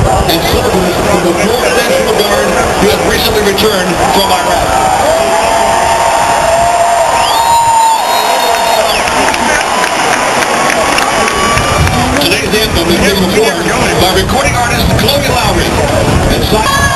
and soldiers from the 4th National Guard who have recently returned from Iraq. Today's anthem is given forth by recording artist Chloe Lowry and